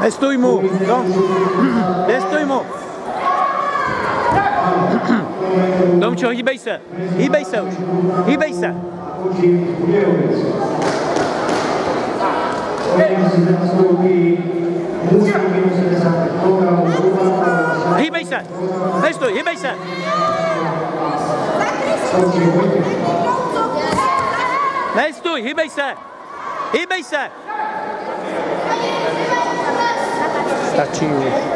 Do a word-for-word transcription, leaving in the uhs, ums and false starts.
Nestoj mu, no. Nestoj mu. Tomčo, hýbej se, hýbej se už, hýbej se. Hýbej se, nestoj, hýbej se. Nestoj, hýbej se, hýbej se. Stačí už.